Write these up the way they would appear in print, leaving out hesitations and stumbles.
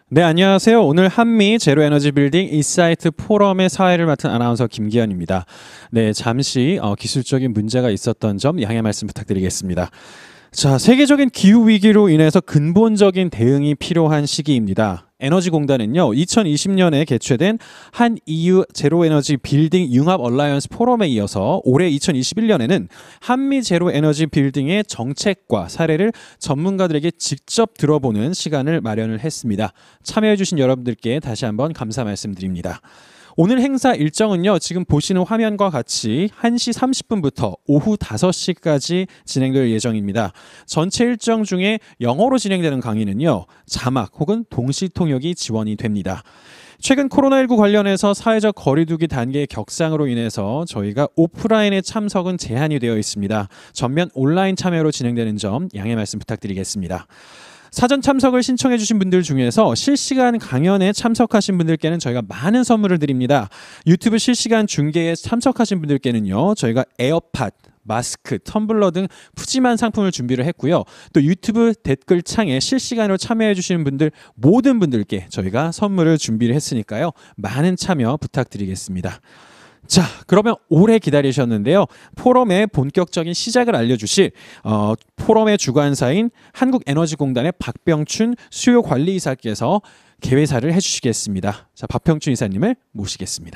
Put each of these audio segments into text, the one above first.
네, 안녕하세요. 오늘 한미 제로에너지 빌딩 인사이트 포럼의 사회를 맡은 아나운서 김기현입니다. 네, 잠시 기술적인 문제가 있었던 점 양해 말씀 부탁드리겠습니다. 자, 세계적인 기후 위기로 인해서 근본적인 대응이 필요한 시기입니다. 에너지공단은요, 2020년에 개최된 한 EU 제로에너지 빌딩 융합 얼라이언스 포럼에 이어서 올해 2021년에는 한미 제로에너지 빌딩의 정책과 사례를 전문가들에게 직접 들어보는 시간을 마련을 했습니다. 참여해주신 여러분들께 다시 한번 감사 말씀드립니다. 오늘 행사 일정은요, 지금 보시는 화면과 같이 1시 30분부터 오후 5시까지 진행될 예정입니다. 전체 일정 중에 영어로 진행되는 강의는요, 자막 혹은 동시 통역이 지원이 됩니다. 최근 코로나19 관련해서 사회적 거리두기 단계의 격상으로 인해서 저희가 오프라인의 참석은 제한이 되어 있습니다. 전면 온라인 참여로 진행되는 점 양해 말씀 부탁드리겠습니다. 사전 참석을 신청해 주신 분들 중에서 실시간 강연에 참석하신 분들께는 저희가 많은 선물을 드립니다. 유튜브 실시간 중계에 참석하신 분들께는요, 저희가 에어팟, 마스크, 텀블러 등 푸짐한 상품을 준비를 했고요. 또 유튜브 댓글창에 실시간으로 참여해 주시는 분들 모든 분들께 저희가 선물을 준비를 했으니까요. 많은 참여 부탁드리겠습니다. 자, 그러면 오래 기다리셨는데요. 포럼의 본격적인 시작을 알려주실 포럼의 주관사인 한국에너지공단의 박병춘 수요관리이사께서 개회사를 해주시겠습니다. 자, 박병춘 이사님을 모시겠습니다.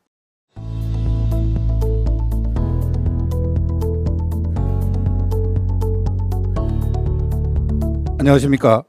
안녕하십니까.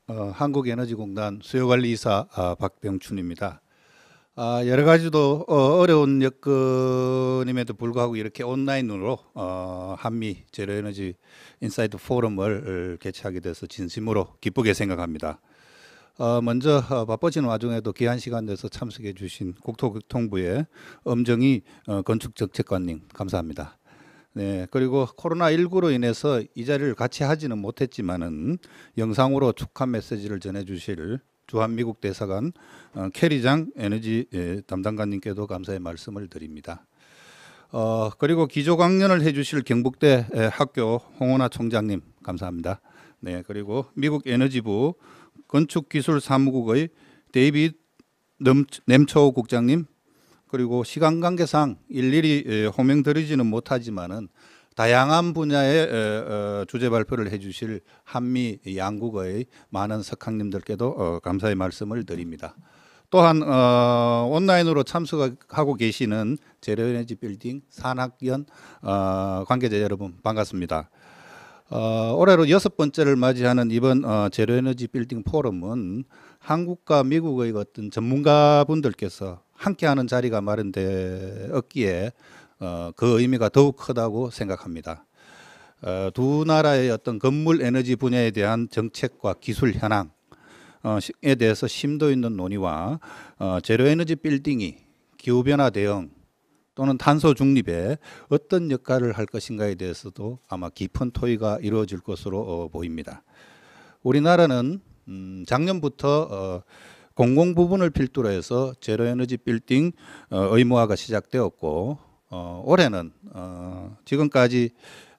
한국에너지공단 수요관리이사 박병춘입니다. 여러 가지도 어려운 여건임에도 불구하고 이렇게 온라인으로 한미 제로에너지 인사이트 포럼을 개최하게 돼서 진심으로 기쁘게 생각합니다. 먼저 바빠지는 와중에도 귀한 시간 내서 참석해 주신 국토교통부의 엄정희 건축정책관님 감사합니다. 네, 그리고 코로나19로 인해서 이 자리를 같이 하지는 못했지만은 영상으로 축하 메시지를 전해 주실 주한미국 대사관 캐리장 에너지 담당관님께도 감사의 말씀을 드립니다. 그리고 기조 강연을 해주실 경북대 학교 홍원아 총장님 감사합니다. 네, 그리고 미국 에너지부 건축기술사무국의 데이비드 냄초우 국장님, 그리고 시간 관계상 일일이 호명드리지는 못하지만은 다양한 분야의 주제 발표를 해주실 한미 양국의 많은 석학님들께도 감사의 말씀을 드립니다. 또한 온라인으로 참석하고 계시는 제로에너지 빌딩 산학연 관계자 여러분 반갑습니다. 올해로 6번째를 맞이하는 이번 제로에너지 빌딩 포럼은 한국과 미국의 어떤 전문가분들께서 함께하는 자리가 마련되었기에 그 의미가 더욱 크다고 생각합니다. 두 나라의 어떤 건물 에너지 분야에 대한 정책과 기술 현황에 대해서 심도 있는 논의와 제로에너지 빌딩이 기후변화 대응 또는 탄소 중립에 어떤 역할을 할 것인가에 대해서도 아마 깊은 토의가 이루어질 것으로 보입니다. 우리나라는 작년부터 공공 부분을 필두로 해서 제로에너지 빌딩 의무화가 시작되었고 올해는 지금까지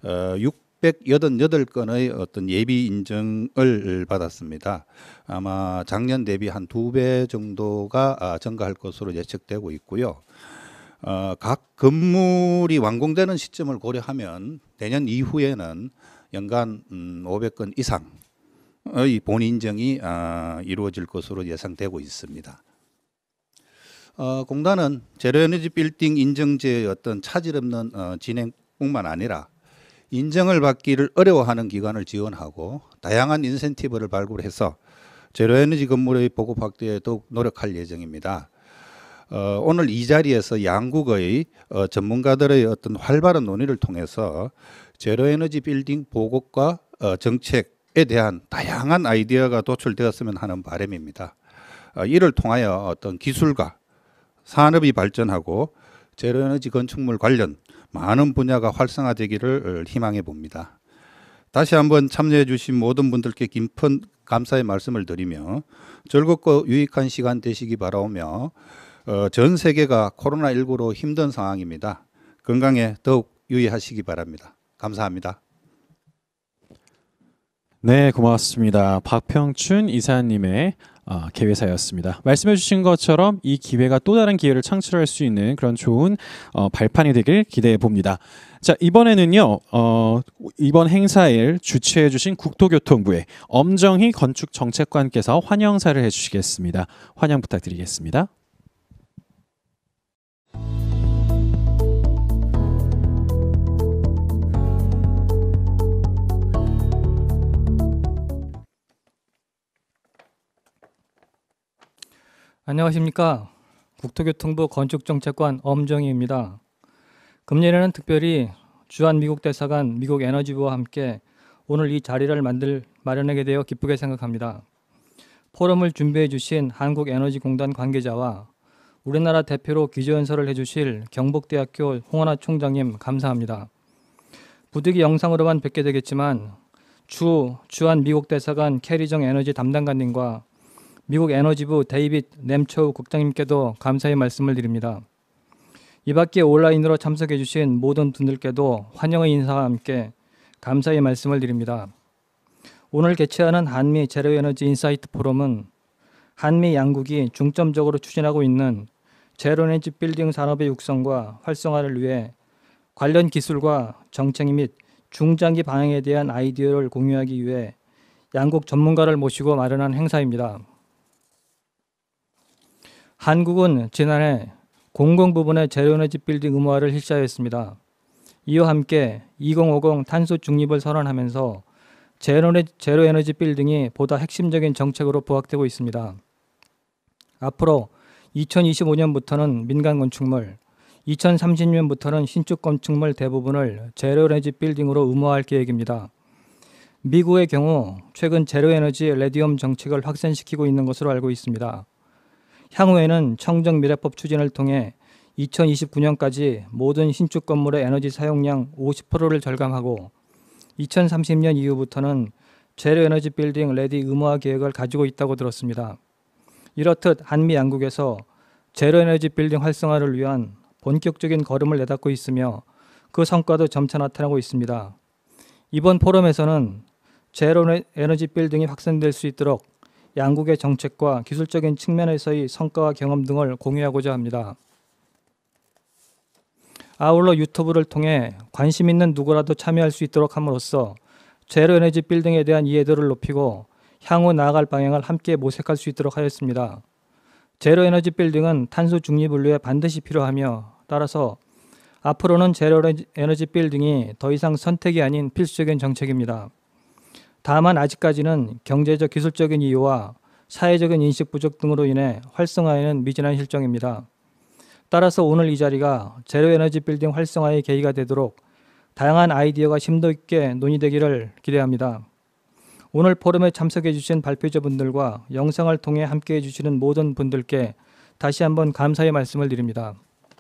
688건의 어떤 예비 인증을 받았습니다. 아마 작년 대비 한 2배 정도가 증가할 것으로 예측되고 있고요. 각 건물이 완공되는 시점을 고려하면 내년 이후에는 연간 500건 이상의 본 인증이 이루어질 것으로 예상되고 있습니다. 공단은 제로에너지 빌딩 인증제의 어떤 차질 없는 진행뿐만 아니라 인증을 받기를 어려워하는 기관을 지원하고 다양한 인센티브를 발굴해서 제로에너지 건물의 보급 확대에 더욱 노력할 예정입니다. 오늘 이 자리에서 양국의 전문가들의 어떤 활발한 논의를 통해서 제로에너지 빌딩 보급과 정책에 대한 다양한 아이디어가 도출되었으면 하는 바람입니다. 이를 통하여 어떤 기술과 산업이 발전하고 제로에너지 건축물 관련 많은 분야가 활성화되기를 희망해 봅니다. 다시 한번 참여해 주신 모든 분들께 깊은 감사의 말씀을 드리며 즐겁고 유익한 시간 되시기 바라오며 전 세계가 코로나19로 힘든 상황입니다. 건강에 더욱 유의하시기 바랍니다. 감사합니다. 네, 고맙습니다. 박병춘 이사님의 개회사였습니다. 말씀해 주신 것처럼 이 기회가 또 다른 기회를 창출할 수 있는 그런 좋은 발판이 되길 기대해 봅니다. 자, 이번에는요. 이번 행사를 주최해 주신 국토교통부의 엄정희 건축정책관께서 환영사를 해 주시겠습니다. 환영 부탁드리겠습니다. 안녕하십니까. 국토교통부 건축정책관 엄정희입니다. 금년에는 특별히 주한 미국 대사관 미국 에너지부와 함께 오늘 이 자리를 마련하게 되어 기쁘게 생각합니다. 포럼을 준비해 주신 한국에너지공단 관계자와 우리나라 대표로 기조연설을 해주실 경북대학교 홍원하 총장님 감사합니다. 부득이 영상으로만 뵙게 되겠지만 주한 미국 대사관 캐리정 에너지 담당관님과 미국 에너지부 데이빗 램초우 국장님께도 감사의 말씀을 드립니다. 이 밖에 온라인으로 참석해 주신 모든 분들께도 환영의 인사와 함께 감사의 말씀을 드립니다. 오늘 개최하는 한미 제로에너지 인사이트 포럼은 한미 양국이 중점적으로 추진하고 있는 제로에너지 빌딩 산업의 육성과 활성화를 위해 관련 기술과 정책 및 중장기 방향에 대한 아이디어를 공유하기 위해 양국 전문가를 모시고 마련한 행사입니다. 한국은 지난해 공공부문의 제로에너지 빌딩 의무화를 실시하였습니다. 이와 함께 2050 탄소 중립을 선언하면서 제로에너지 빌딩이 보다 핵심적인 정책으로 부각되고 있습니다. 앞으로 2025년부터는 민간 건축물, 2030년부터는 신축 건축물 대부분을 제로에너지 빌딩으로 의무화할 계획입니다. 미국의 경우 최근 제로에너지 레디움 정책을 확산시키고 있는 것으로 알고 있습니다. 향후에는 청정미래법 추진을 통해 2029년까지 모든 신축 건물의 에너지 사용량 50%를 절감하고 2030년 이후부터는 제로에너지 빌딩 레디 의무화 계획을 가지고 있다고 들었습니다. 이렇듯 한미 양국에서 제로에너지 빌딩 활성화를 위한 본격적인 걸음을 내닫고 있으며 그 성과도 점차 나타나고 있습니다. 이번 포럼에서는 제로에너지 빌딩이 확산될 수 있도록 양국의 정책과 기술적인 측면에서의 성과와 경험 등을 공유하고자 합니다. 아울러 유튜브를 통해 관심 있는 누구라도 참여할 수 있도록 함으로써 제로에너지 빌딩에 대한 이해도를 높이고 향후 나아갈 방향을 함께 모색할 수 있도록 하였습니다. 제로에너지 빌딩은 탄소 중립을 위해 반드시 필요하며 따라서 앞으로는 제로에너지 빌딩이 더 이상 선택이 아닌 필수적인 정책입니다. 다만 아직까지는 경제적 기술적인 이유와 사회적인 인식 부족 등으로 인해 활성화에는 미진한 실정입니다. 따라서 오늘 이 자리가 제로에너지 빌딩 활성화의 계기가 되도록 다양한 아이디어가 심도 있게 논의되기를 기대합니다. 오늘 포럼에 참석해 주신 발표자분들과 영상을 통해 함께해 주시는 모든 분들께 다시 한번 감사의 말씀을 드립니다.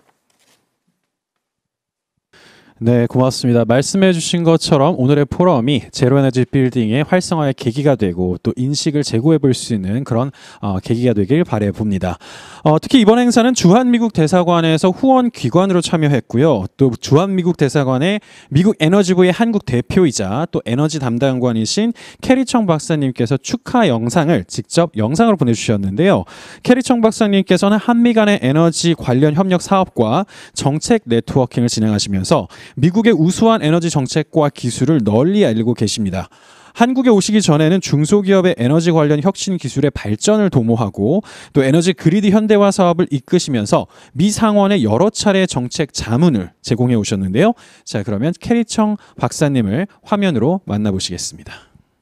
네, 고맙습니다. 말씀해 주신 것처럼 오늘의 포럼이 제로에너지 빌딩의 활성화의 계기가 되고 또 인식을 제고해 볼 수 있는 그런 계기가 되길 바라 봅니다. 특히 이번 행사는 주한미국 대사관에서 후원 기관으로 참여했고요. 또 주한미국 대사관의 미국 에너지부의 한국 대표이자 또 에너지 담당관이신 캐리청 박사님께서 축하 영상을 직접 영상으로 보내주셨는데요. 캐리청 박사님께서는 한미 간의 에너지 관련 협력 사업과 정책 네트워킹을 진행하시면서 미국의 우수한 에너지 정책과 기술을 널리 알리고 계십니다. 한국에 오시기 전에는 중소기업의 에너지 관련 혁신 기술의 발전을 도모하고 또 에너지 그리드 현대화 사업을 이끄시면서 미 상원에 여러 차례 정책 자문을 제공해 오셨는데요. 자, 그러면 캐리청 박사님을 화면으로 만나보시겠습니다.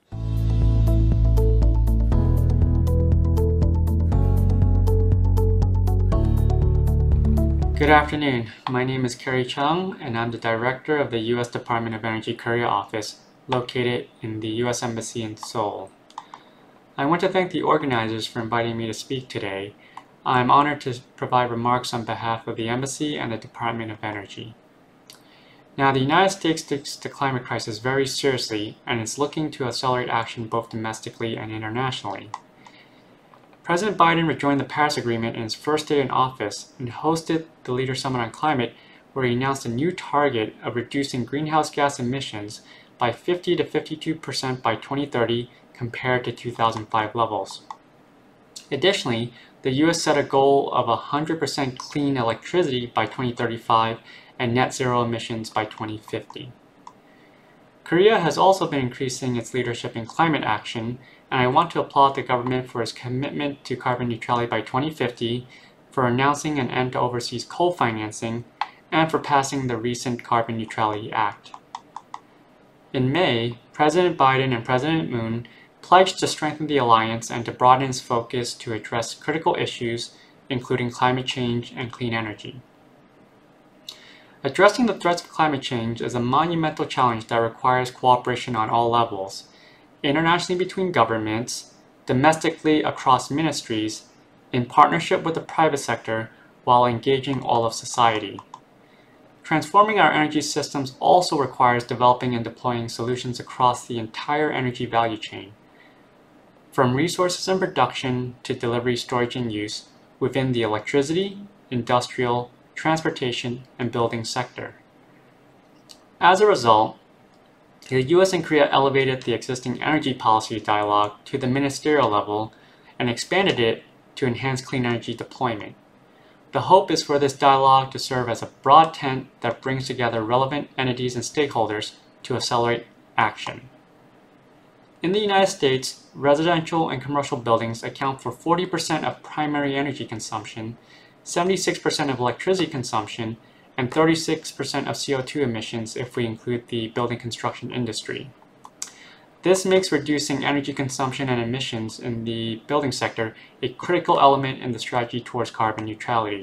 Good afternoon. My name is Kerry Chung, and I'm the director of the U.S. Department of Energy Korea office, located in the U.S. Embassy in Seoul. I want to thank the organizers for inviting me to speak today. I'm honored to provide remarks on behalf of the Embassy and the Department of Energy. Now, the United States takes the climate crisis very seriously and is looking to accelerate action both domestically and internationally. President Biden rejoined the Paris Agreement in his first day in office and hosted the Leaders Summit on Climate, where he announced a new target of reducing greenhouse gas emissions by 50 to 52% by 2030 compared to 2005 levels. Additionally, the US set a goal of 100% clean electricity by 2035 and net zero emissions by 2050. Korea has also been increasing its leadership in climate action, and I want to applaud the government for its commitment to carbon neutrality by 2050, for announcing an end to overseas coal financing, and for passing the recent Carbon Neutrality Act. In May, President Biden and President Moon pledged to strengthen the alliance and to broaden its focus to address critical issues, including climate change and clean energy. Addressing the threats of climate change is a monumental challenge that requires cooperation on all levels, internationally between governments, domestically across ministries, in partnership with the private sector, while engaging all of society. Transforming our energy systems also requires developing and deploying solutions across the entire energy value chain, from resources and production to delivery, storage, and use within the electricity, industrial, transportation, and building sector. As a result, the US and Korea elevated the existing energy policy dialogue to the ministerial level and expanded it to enhance clean energy deployment. The hope is for this dialogue to serve as a broad tent that brings together relevant entities and stakeholders to accelerate action. In the United States, residential and commercial buildings account for 40% of primary energy consumption, 76% of electricity consumption, and 36% of CO2 emissions if we include the building construction industry. This makes reducing energy consumption and emissions in the building sector a critical element in the strategy towards carbon neutrality.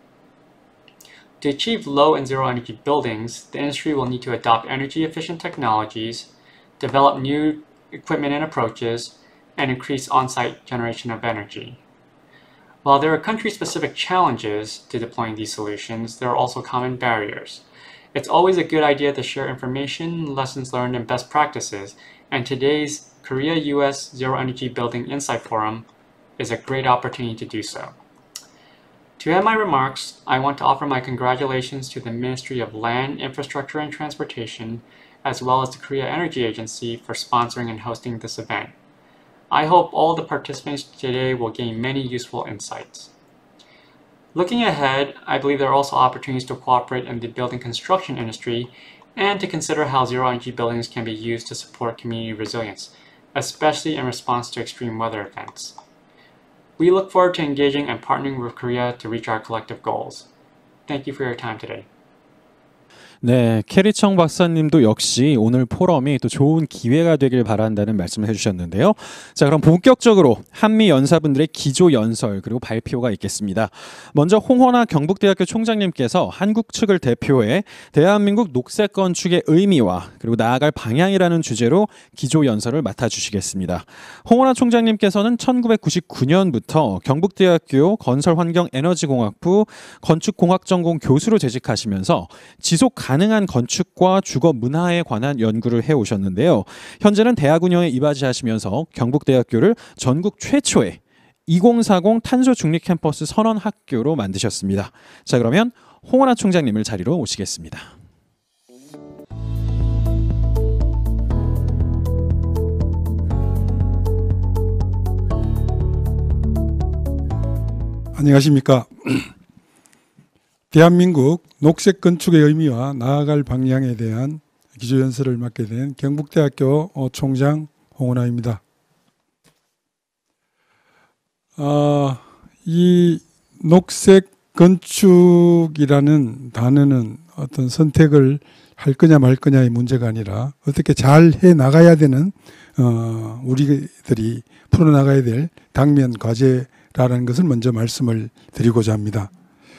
To achieve low and zero energy buildings, the industry will need to adopt energy efficient technologies, develop new equipment and approaches, and increase on-site generation of energy. While there are country-specific challenges to deploying these solutions, there are also common barriers. It's always a good idea to share information, lessons learned, and best practices, and today's Korea-US Zero Energy Building Insight Forum is a great opportunity to do so. To end my remarks, I want to offer my congratulations to the Ministry of Land, Infrastructure, and Transportation, as well as the Korea Energy Agency for sponsoring and hosting this event. I hope all the participants today will gain many useful insights. Looking ahead, I believe there are also opportunities to cooperate in the building construction industry and to consider how zero-energy buildings can be used to support community resilience, especially in response to extreme weather events. We look forward to engaging and partnering with Korea to reach our collective goals. Thank you for your time today. 네, 캐리청 박사님도 역시 오늘 포럼이 또 좋은 기회가 되길 바란다는 말씀을 해주셨는데요. 자, 그럼 본격적으로 한미 연사분들의 기조 연설 그리고 발표가 있겠습니다. 먼저 홍원하 경북대학교 총장님께서 한국 측을 대표해 대한민국 녹색 건축의 의미와 그리고 나아갈 방향이라는 주제로 기조 연설을 맡아주시겠습니다. 홍원하 총장님께서는 1999년부터 경북대학교 건설환경에너지공학부 건축공학전공 교수로 재직하시면서 지속 가능한 건축과 주거 문화에 관한 연구를 해오셨는데요. 현재는 대학 운영에 이바지하시면서 경북대학교를 전국 최초의 2040 탄소 중립 캠퍼스 선언 학교로 만드셨습니다. 자, 그러면 홍원하 총장님을 자리로 모시겠습니다. 안녕하십니까. 대한민국 녹색 건축의 의미와 나아갈 방향에 대한 기조연설을 맡게 된 경북대학교 총장 홍원하입니다. 이 녹색 건축이라는 단어는 어떤 선택을 할 거냐 말 거냐의 문제가 아니라 어떻게 잘 해 나가야 되는 우리들이 풀어나가야 될 당면 과제라는 것을 먼저 말씀을 드리고자 합니다.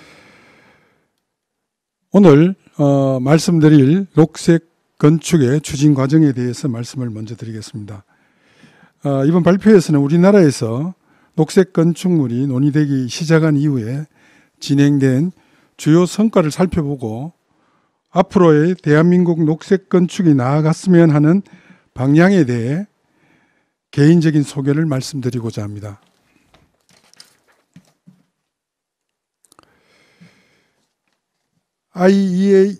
오늘 말씀드릴 녹색 건축의 추진 과정에 대해서 말씀을 먼저 드리겠습니다. 이번 발표에서는 우리나라에서 녹색 건축물이 논의되기 시작한 이후에 진행된 주요 성과를 살펴보고 앞으로의 대한민국 녹색 건축이 나아갔으면 하는 방향에 대해 개인적인 소견을 말씀드리고자 합니다. IEA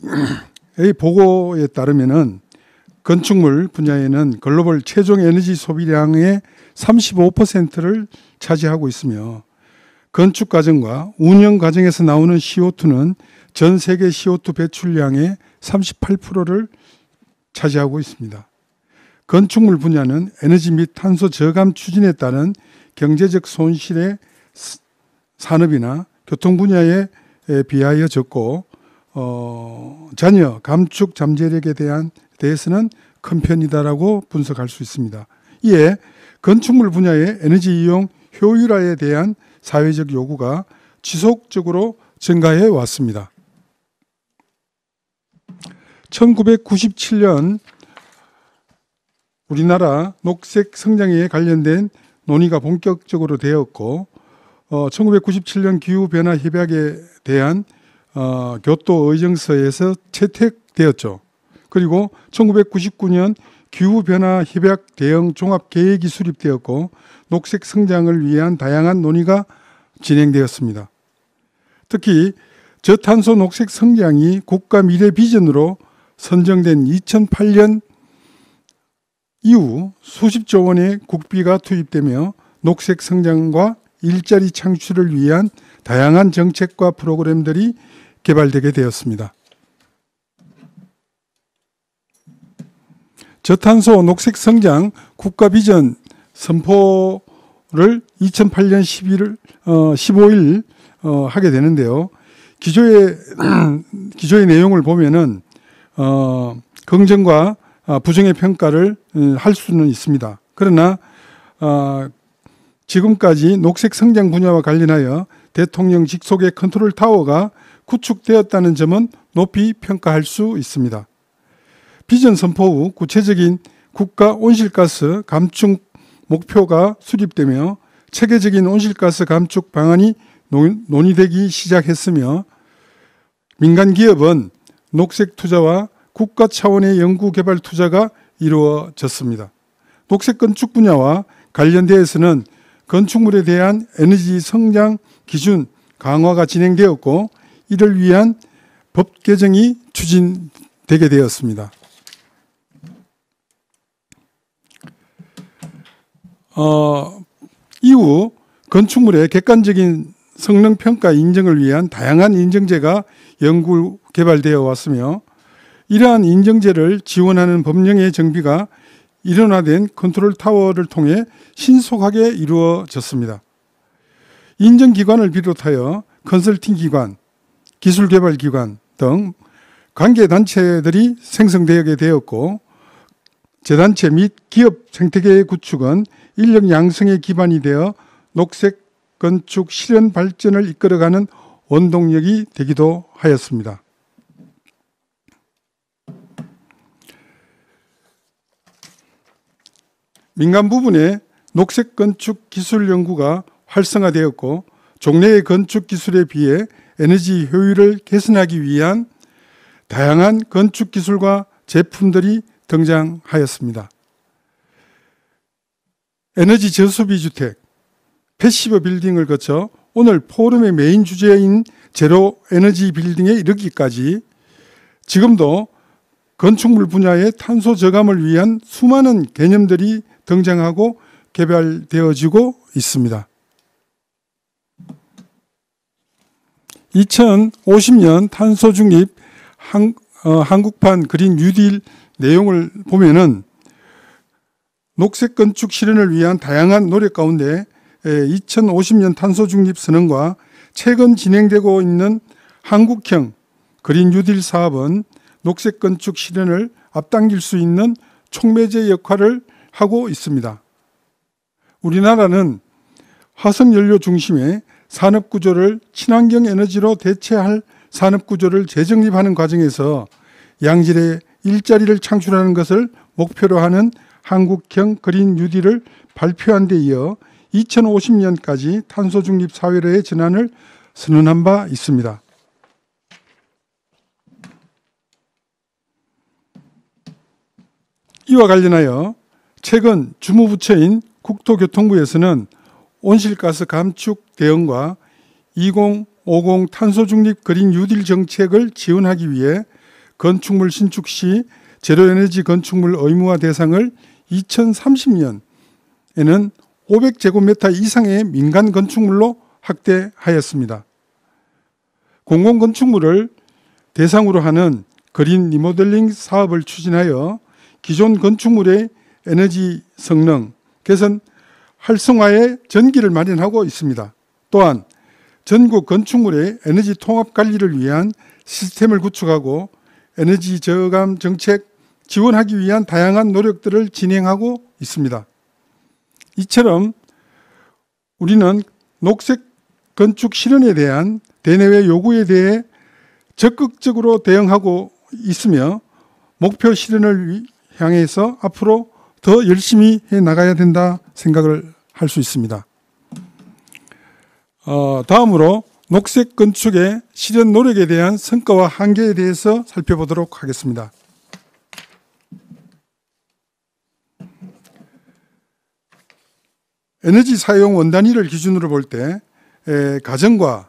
보고에 따르면은 건축물 분야에는 글로벌 최종 에너지 소비량의 35%를 차지하고 있으며 건축 과정과 운영 과정에서 나오는 CO2는 전 세계 CO2 배출량의 38%를 차지하고 있습니다. 건축물 분야는 에너지 및 탄소 저감 추진에 따른 경제적 손실의 산업이나 교통 분야에 비하여 적고 잔여 감축 잠재력에 대해서는 큰 편이다라고 분석할 수 있습니다. 이에 건축물 분야의 에너지 이용 효율화에 대한 사회적 요구가 지속적으로 증가해 왔습니다. 1997년 우리나라 녹색 성장에 관련된 논의가 본격적으로 되었고 1997년 기후변화 협약에 대한 교토 의정서에서 채택되었죠. 그리고 1999년 기후변화 협약 대응 종합계획이 수립되었고 녹색 성장을 위한 다양한 논의가 진행되었습니다. 특히 저탄소 녹색 성장이 국가 미래 비전으로 선정된 2008년 이후 수십조 원의 국비가 투입되며 녹색 성장과 일자리 창출을 위한 다양한 정책과 프로그램들이 개발되게 되었습니다. 저탄소 녹색 성장 국가 비전 선포를 2008년 15일 하게 되는데요. 기조의 내용을 보면은 긍정과 부정의 평가를 할 수는 있습니다. 그러나 지금까지 녹색 성장 분야와 관련하여 대통령 직속의 컨트롤 타워가 구축되었다는 점은 높이 평가할 수 있습니다. 비전 선포 후 구체적인 국가 온실가스 감축 목표가 수립되며 체계적인 온실가스 감축 방안이 논의되기 시작했으며 민간 기업은 녹색 투자와 국가 차원의 연구 개발 투자가 이루어졌습니다. 녹색 건축 분야와 관련되어서는 건축물에 대한 에너지 성장 기준 강화가 진행되었고 이를 위한 법 개정이 추진되게 되었습니다. 이후 건축물의 객관적인 성능 평가 인정을 위한 다양한 인정제가 연구 개발되어 왔으며 이러한 인정제를 지원하는 법령의 정비가 일원화된 컨트롤 타워를 통해 신속하게 이루어졌습니다. 인정기관을 비롯하여 컨설팅 기관, 기술개발기관 등 관계단체들이 생성되게 되었고 재단체 및 기업 생태계의 구축은 인력 양성의 기반이 되어 녹색 건축 실현 발전을 이끌어가는 원동력이 되기도 하였습니다. 민간 부분의 녹색 건축 기술 연구가 활성화되었고 종래의 건축 기술에 비해 에너지 효율을 개선하기 위한 다양한 건축 기술과 제품들이 등장하였습니다. 에너지 저소비 주택, 패시브 빌딩을 거쳐 오늘 포럼의 메인 주제인 제로 에너지 빌딩에 이르기까지 지금도 건축물 분야의 탄소 저감을 위한 수많은 개념들이 등장하고 개발되어지고 있습니다. 2050년 탄소 중립 한국판 그린 뉴딜 내용을 보면은 녹색 건축 실현을 위한 다양한 노력 가운데 2050년 탄소 중립 선언과 최근 진행되고 있는 한국형 그린 뉴딜 사업은 녹색 건축 실현을 앞당길 수 있는 촉매제 역할을 하고 있습니다. 우리나라는 화석연료 중심의 산업구조를 친환경 에너지로 대체할 산업구조를 재정립하는 과정에서 양질의 일자리를 창출하는 것을 목표로 하는 한국형 그린 뉴딜을 발표한 데 이어 2050년까지 탄소 중립 사회로의 전환을 선언한 바 있습니다. 이와 관련하여 최근 주무부처인 국토교통부에서는 온실가스 감축 대응과 2050 탄소 중립 그린 뉴딜 정책을 지원하기 위해 건축물 신축 시 제로에너지 건축물 의무화 대상을 2030년 500제곱미터 이상의 민간 건축물로 확대하였습니다. 공공건축물을 대상으로 하는 그린 리모델링 사업을 추진하여 기존 건축물의 에너지 성능 개선 활성화에 전기를 마련하고 있습니다. 또한 전국 건축물의 에너지 통합 관리를 위한 시스템을 구축하고 에너지 저감 정책 지원하기 위한 다양한 노력들을 진행하고 있습니다. 이처럼 우리는 녹색 건축 실현에 대한 대내외 요구에 대해 적극적으로 대응하고 있으며 목표 실현을 향해서 앞으로 더 열심히 해 나가야 된다 생각을 할 수 있습니다. 다음으로 녹색 건축의 실현 노력에 대한 성과와 한계에 대해서 살펴보도록 하겠습니다. 에너지 사용 원단위를 기준으로 볼 때 가정과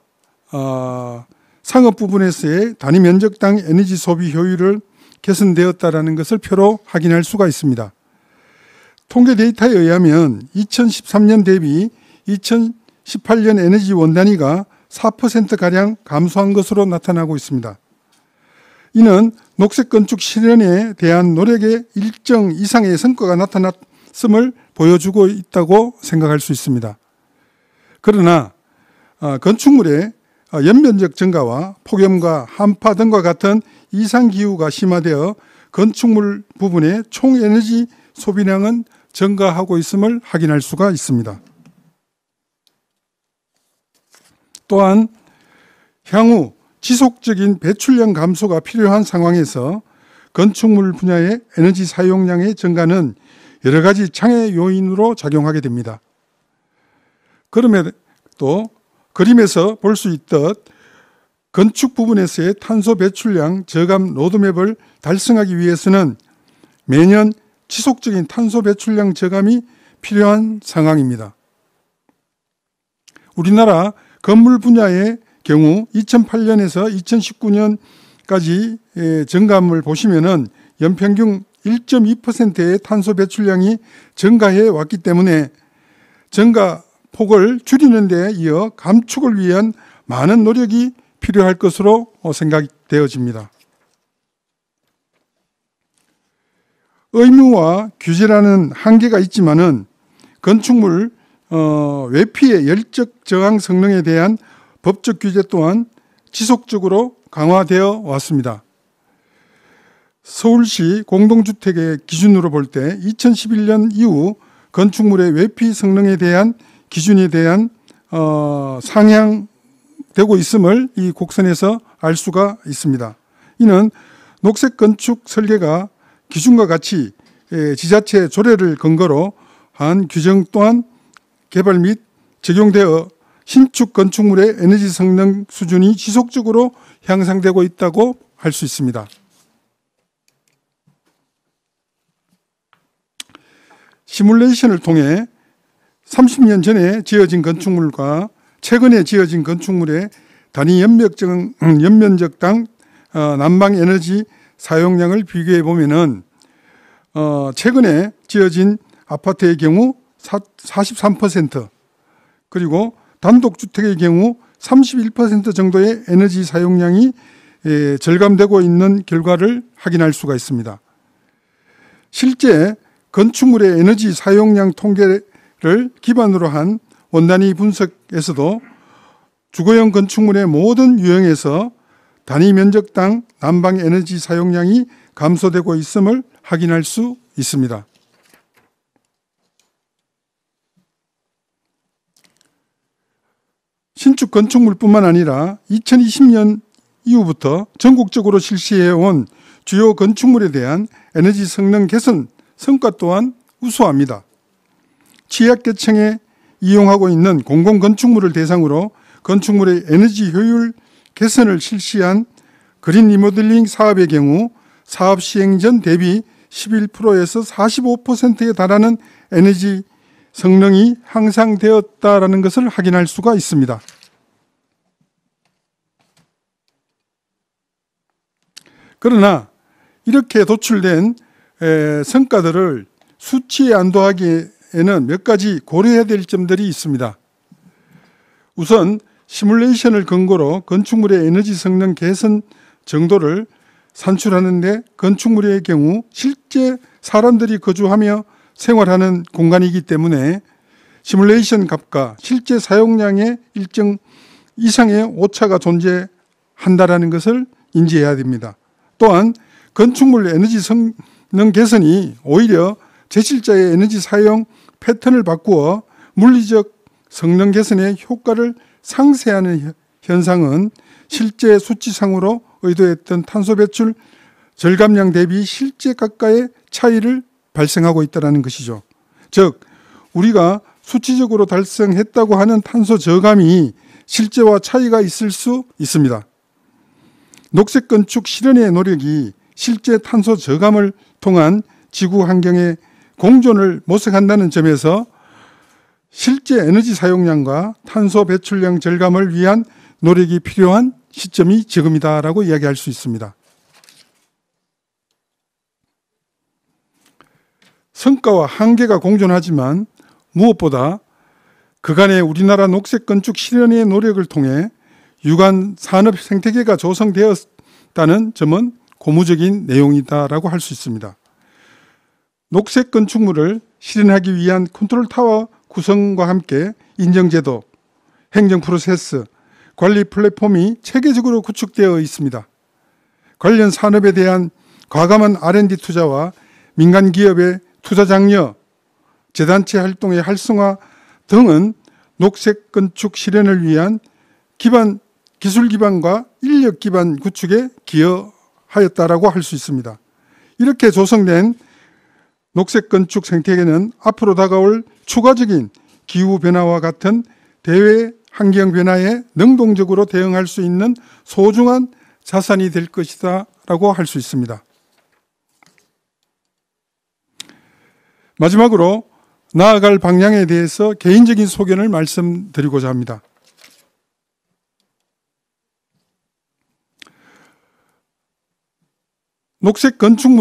상업 부분에서의 단위 면적당 에너지 소비 효율을 개선되었다는 것을 표로 확인할 수가 있습니다. 통계 데이터에 의하면 2013년 대비 2018년 에너지 원단위가 4%가량 감소한 것으로 나타나고 있습니다. 이는 녹색 건축 실현에 대한 노력의 일정 이상의 성과가 나타났음을 보여주고 있다고 생각할 수 있습니다. 그러나 건축물의 연면적 증가와 폭염과 한파 등과 같은 이상기후가 심화되어 건축물 부분의 총 에너지 소비량은 증가하고 있음을 확인할 수가 있습니다. 또한 향후 지속적인 배출량 감소가 필요한 상황에서 건축물 분야의 에너지 사용량의 증가는 여러 가지 장애 요인으로 작용하게 됩니다. 그럼에도 그림에서 볼 수 있듯 건축 부분에서의 탄소 배출량 저감 로드맵을 달성하기 위해서는 매년 지속적인 탄소 배출량 저감이 필요한 상황입니다. 우리나라 건물 분야의 경우 2008년에서 2019년까지 증감을 보시면은 연평균 1.2%의 탄소 배출량이 증가해 왔기 때문에 증가 폭을 줄이는 데 이어 감축을 위한 많은 노력이 필요할 것으로 생각되어집니다. 의무와 규제라는 한계가 있지만은 건축물 외피의 열적 저항 성능에 대한 법적 규제 또한 지속적으로 강화되어 왔습니다. 서울시 공동주택의 기준으로 볼 때 2011년 이후 건축물의 외피 성능에 대한 기준에 대한 상향되고 있음을 이 곡선에서 알 수가 있습니다. 이는 녹색 건축 설계가 기준과 같이 지자체 조례를 근거로 한 규정 또한 개발 및 적용되어 신축 건축물의 에너지 성능 수준이 지속적으로 향상되고 있다고 할 수 있습니다. 시뮬레이션을 통해 30년 전에 지어진 건축물과 최근에 지어진 건축물의 단위 연면적당 난방 에너지 사용량을 비교해 보면은 최근에 지어진 아파트의 경우 43% 그리고 단독주택의 경우 31% 정도의 에너지 사용량이 절감되고 있는 결과를 확인할 수가 있습니다. 실제 건축물의 에너지 사용량 통계를 기반으로 한 원단위 분석에서도 주거용 건축물의 모든 유형에서 단위 면적당 난방 에너지 사용량이 감소되고 있음을 확인할 수 있습니다. 신축 건축물뿐만 아니라 2020년 이후부터 전국적으로 실시해온 주요 건축물에 대한 에너지 성능 개선 성과 또한 우수합니다. 취약계층에 이용하고 있는 공공건축물을 대상으로 건축물의 에너지 효율 개선을 실시한 그린 리모델링 사업의 경우 사업 시행 전 대비 11%에서 45%에 달하는 에너지 성능이 향상되었다는 것을 확인할 수가 있습니다. 그러나 이렇게 도출된 성과들을 수치에 안도하기 경우에는 몇 가지 고려해야 될 점들이 있습니다. 우선 시뮬레이션을 근거로 건축물의 에너지 성능 개선 정도를 산출하는데 건축물의 경우 실제 사람들이 거주하며 생활하는 공간이기 때문에 시뮬레이션 값과 실제 사용량의 일정 이상의 오차가 존재한다는 것을 인지해야 됩니다. 또한 건축물 에너지 성능 개선이 오히려 제실자의 에너지 사용 패턴을 바꾸어 물리적 성능 개선의 효과를 상쇄하는 현상은 실제 수치상으로 의도했던 탄소 배출 절감량 대비 실제 가까의 차이를 발생하고 있다는 것이죠. 즉 우리가 수치적으로 달성했다고 하는 탄소 저감이 실제와 차이가 있을 수 있습니다. 녹색 건축 실현의 노력이 실제 탄소 저감을 통한 지구 환경의 공존을 모색한다는 점에서 실제 에너지 사용량과 탄소 배출량 절감을 위한 노력이 필요한 시점이 지금이다라고 이야기할 수 있습니다. 성과와 한계가 공존하지만 무엇보다 그간의 우리나라 녹색 건축 실현의 노력을 통해 유관 산업 생태계가 조성되었다는 점은 고무적인 내용이다라고 할 수 있습니다. 녹색 건축물을 실현하기 위한 컨트롤 타워 구성과 함께 인정제도, 행정 프로세스, 관리 플랫폼이 체계적으로 구축되어 있습니다. 관련 산업에 대한 과감한 R&D 투자와 민간 기업의 투자 장려, 재단체 활동의 활성화 등은 녹색 건축 실현을 위한 기술 기반과 인력 기반 구축에 기여하였다라고 할 수 있습니다. 이렇게 조성된 녹색 건축 생태계는 앞으로 다가올 추가적인 기후 변화와 같은 대외 환경 변화에 능동적으로 대응할 수 있는 소중한 자산이 될 것이다라고 할 수 있습니다. 마지막으로 나아갈 방향에 대해서 개인적인 소견을 말씀드리고자 합니다. 녹색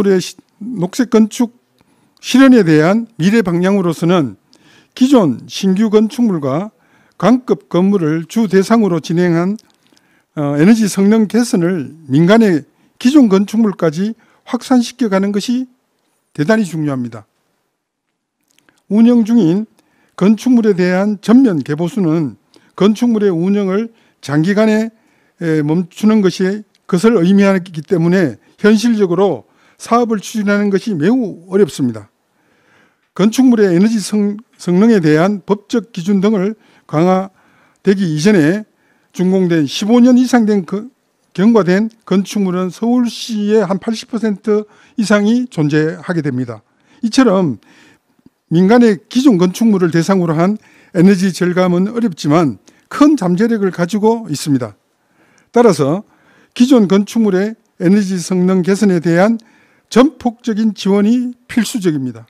건축 실현에 대한 미래 방향으로서는 기존 신규 건축물과 강급 건물을 주 대상으로 진행한 에너지 성능 개선을 민간의 기존 건축물까지 확산시켜가는 것이 대단히 중요합니다. 운영 중인 건축물에 대한 전면 개보수는 건축물의 운영을 장기간에 멈추는 것을 의미하기 때문에 현실적으로 사업을 추진하는 것이 매우 어렵습니다. 건축물의 에너지 성능에 대한 법적 기준 등을 강화되기 이전에 준공된 15년 이상 된 경과된 건축물은 서울시의 한 80% 이상이 존재하게 됩니다. 이처럼 민간의 기존 건축물을 대상으로 한 에너지 절감은 어렵지만 큰 잠재력을 가지고 있습니다. 따라서 기존 건축물의 에너지 성능 개선에 대한 전폭적인 지원이 필수적입니다.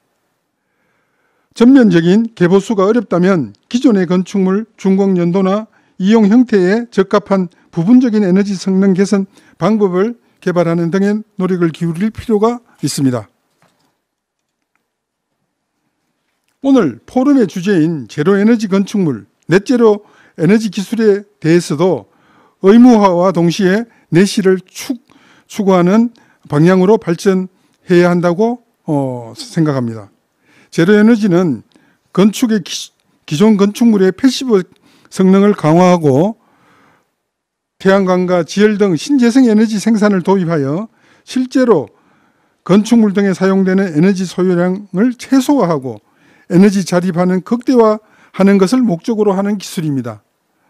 전면적인 개보수가 어렵다면 기존의 건축물 준공 연도나 이용 형태에 적합한 부분적인 에너지 성능 개선 방법을 개발하는 등의 노력을 기울일 필요가 있습니다. 오늘 포럼의 주제인 제로 에너지 건축물, 넷제로 에너지 기술에 대해서도 의무화와 동시에 내실을 추구하는 방향으로 발전해야 한다고 생각합니다. 제로 에너지는 건축의 기존 건축물의 패시브 성능을 강화하고 태양광과 지열 등 신재생 에너지 생산을 도입하여 실제로 건축물 등에 사용되는 에너지 소요량을 최소화하고 에너지 자립하는 극대화하는 것을 목적으로 하는 기술입니다.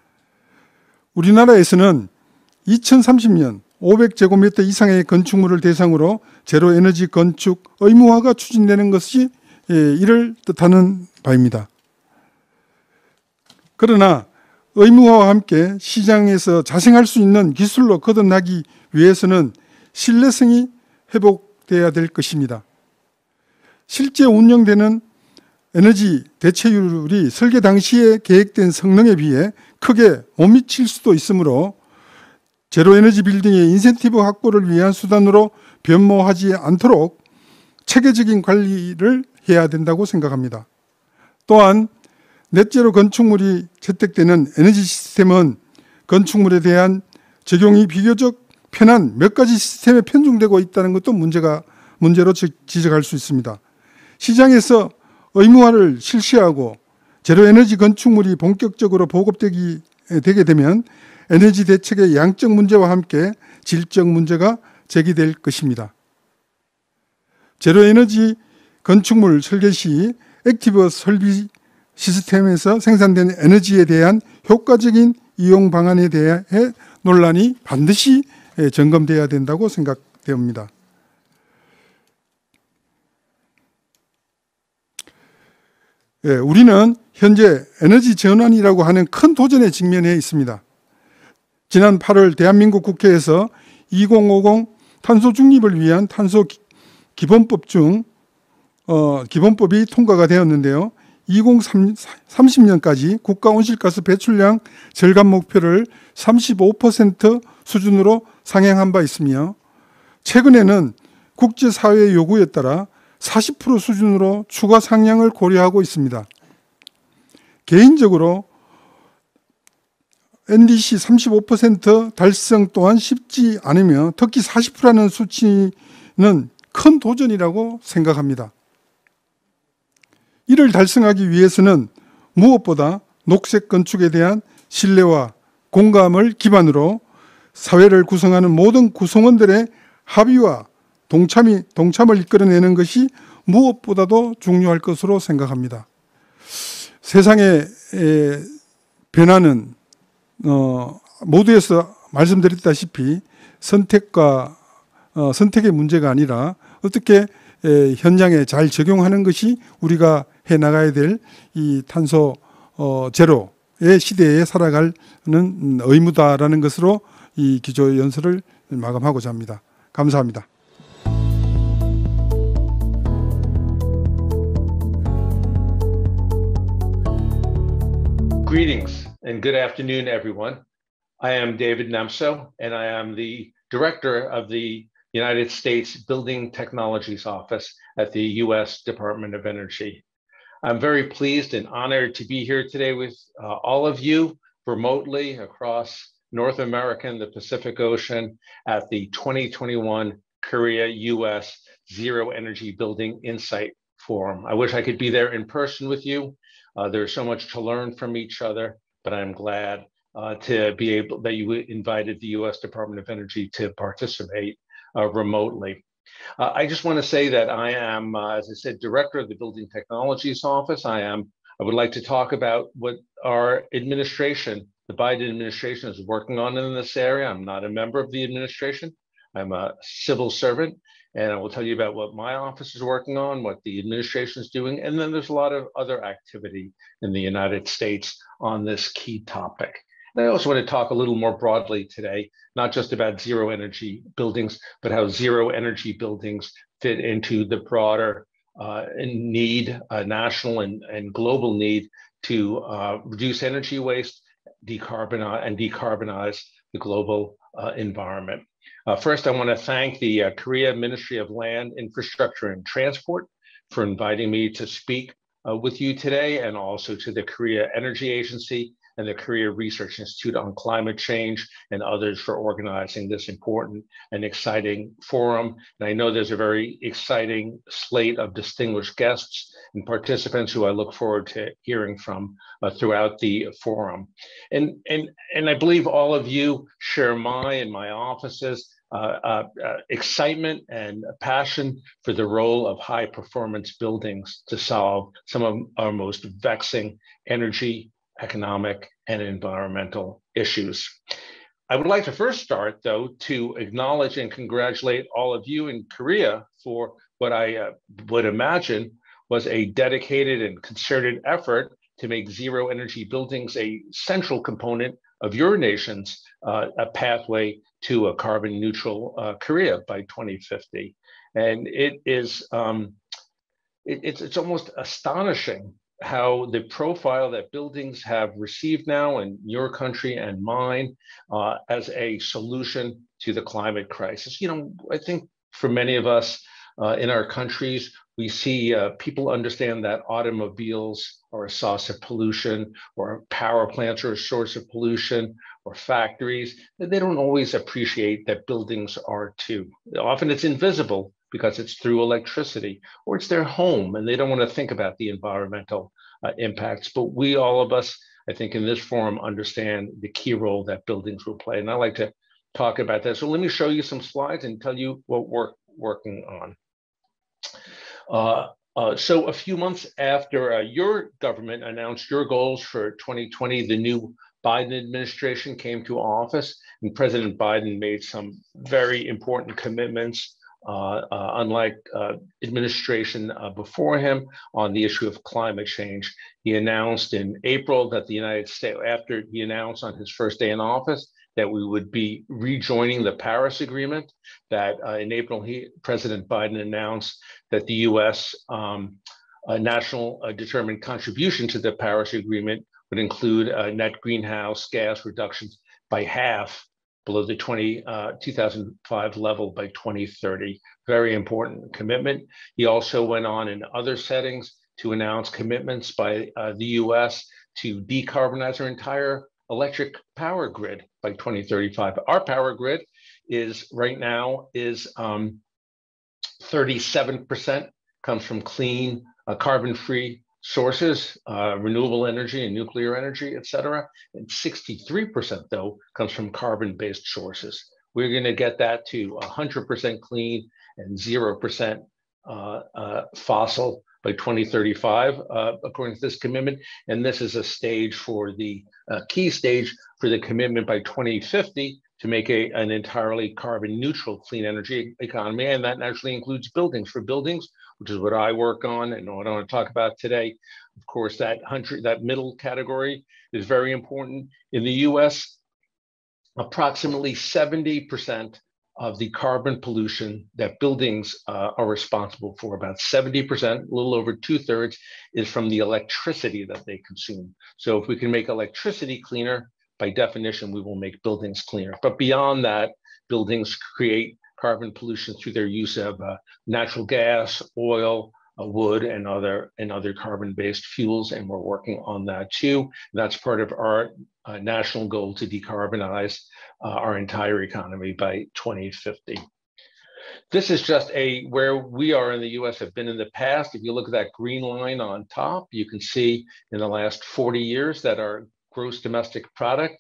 우리나라에서는 2030년 500제곱미터 이상의 건축물을 대상으로 제로 에너지 건축 의무화가 추진되는 것이 이를 뜻하는 바입니다. 그러나 의무화와 함께 시장에서 자생할 수 있는 기술로 거듭나기 위해서는 신뢰성이 회복돼야 될 것입니다. 실제 운영되는 에너지 대체율이 설계 당시에 계획된 성능에 비해 크게 못 미칠 수도 있으므로 제로 에너지 빌딩의 인센티브 확보를 위한 수단으로 변모하지 않도록 체계적인 관리를 해야 된다고 생각합니다. 또한 넷제로 건축물이 채택되는 에너지 시스템은 건축물에 대한 적용이 비교적 편한 몇 가지 시스템에 편중되고 있다는 것도 문제로 지적할 수 있습니다. 시장에서 의무화를 실시하고 제로 에너지 건축물이 본격적으로 보급되게 되면 에너지 대책의 양적 문제와 함께 질적 문제가 제기될 것입니다. 제로 에너지 건축물 설계 시 액티브 설비 시스템에서 생산된 에너지에 대한 효과적인 이용 방안에 대해 논란이 반드시 점검되어야 된다고 생각됩니다. 우리는 현재 에너지 전환이라고 하는 큰 도전에 직면해 있습니다. 지난 8월 대한민국 국회에서 2050 탄소 중립을 위한 탄소 기본법이 통과가 되었는데요. 2030년까지 국가 온실가스 배출량 절감 목표를 35% 수준으로 상향한 바 있으며 최근에는 국제사회의 요구에 따라 40% 수준으로 추가 상향을 고려하고 있습니다. 개인적으로 NDC 35% 달성 또한 쉽지 않으며 특히 40%라는 수치는 큰 도전이라고 생각합니다. 이를 달성하기 위해서는 무엇보다 녹색 건축에 대한 신뢰와 공감을 기반으로 사회를 구성하는 모든 구성원들의 합의와 동참을 이끌어내는 것이 무엇보다도 중요할 것으로 생각합니다. 세상의 변화는 모두에서 말씀드렸다시피 선택의 문제가 아니라 어떻게 현장에 잘 적용하는 것이 우리가 해나가야 될 이 탄소 제로의 시대에 살아가는 의무다라는 것으로 이 기조 연설을 마감하고자 합니다. 감사합니다. Greetings and good afternoon, everyone. I am David Nemso, and I am the director of the United States Building Technologies Office at the U.S. Department of Energy. I'm very pleased and honored to be here today with all of you remotely across North America and the Pacific Ocean at the 2021 Korea-U.S. Zero Energy Building Insight Forum. I wish I could be there in person with you. There's so much to learn from each other, but I'm glad to be able that you invited the U.S. Department of Energy to participate remotely. I just want to say that I am, as I said, director of the Building Technologies Office. I would like to talk about what our administration, the Biden administration, is working on in this area. I'm not a member of the administration. I'm a civil servant, and I will tell you about what my office is working on, what the administration is doing, and then there's a lot of other activity in the United States on this key topic. And I also want to talk a little more broadly today, not just about zero energy buildings, but how zero energy buildings fit into the broader need, national and global need to reduce energy waste, decarbonize the global environment. First, I want to thank the Korea Ministry of Land, Infrastructure, and Transport for inviting me to speak with you today, and also to the Korea Energy Agency and the Korea Research Institute on Climate Change and others for organizing this important and exciting forum. And I know there's a very exciting slate of distinguished guests and participants who I look forward to hearing from throughout the forum. And I believe all of you share my and my office's excitement and passion for the role of high performance buildings to solve some of our most vexing energy, economic, and environmental issues. I would like to first start, though, to acknowledge and congratulate all of you in Korea for what I would imagine was a dedicated and concerted effort to make zero energy buildings a central component of your nation's a pathway to a carbon neutral Korea by 2050. And it is, it's almost astonishing how the profile that buildings have received now in your country and mine as a solution to the climate crisis. You know, I think for many of us in our countries, We see people understand that automobiles are a source of pollution, or power plants are a source of pollution, or factories. They don't always appreciate that buildings are too. Often it's invisible because it's through electricity, or it's their home and they don't want to think about the environmental impacts. But we, all of us, I think in this forum, understand the key role that buildings will play. And I like to talk about that. So let me show you some slides and tell you what we're working on. So a few months after your government announced your goals for 2020, the new Biden administration came to office, and President Biden made some very important commitments, unlike administration before him, on the issue of climate change. He announced in April that the United States, after he announced on his first day in office, that we would be rejoining the Paris Agreement. That in April, President Biden announced that the U.S. National determined contribution to the Paris Agreement would include net greenhouse gas reductions by half below the 2005 level by 2030. Very important commitment. He also went on in other settings to announce commitments by the U.S. to decarbonize our entire electric power grid by 2035. Our power grid is right now 37% comes from clean, carbon-free sources, renewable energy and nuclear energy, et cetera. And 63% though comes from carbon-based sources. We're gonna get that to 100% clean and 0% fossil by 2035, according to this commitment. And this is a stage for the key stage for the commitment by 2050 to make an entirely carbon neutral clean energy economy. And that actually includes buildings. For buildings, which is what I work on and what I want to talk about today, of course, that middle category is very important. In the US, approximately 70% of the carbon pollution that buildings are responsible for, about 70%, a little over 2/3, is from the electricity that they consume. So if we can make electricity cleaner, by definition, we will make buildings cleaner. But beyond that, buildings create carbon pollution through their use of natural gas, oil, wood, and other carbon-based fuels, and we're working on that too. That's part of our national goal to decarbonize our entire economy by 2050. This is just where we are in the US have been in the past. If you look at that green line on top, you can see in the last 40 years that our gross domestic product